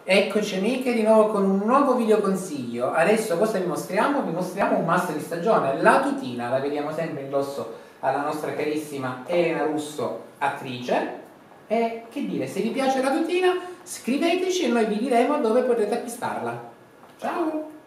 Eccoci amiche di nuovo con un nuovo video consiglio. Adesso cosa vi mostriamo? Vi mostriamo un must di stagione, la tutina, la vediamo sempre indosso alla nostra carissima Elena Russo, attrice. E che dire, se vi piace la tutina scriveteci e noi vi diremo dove potete acquistarla. Ciao!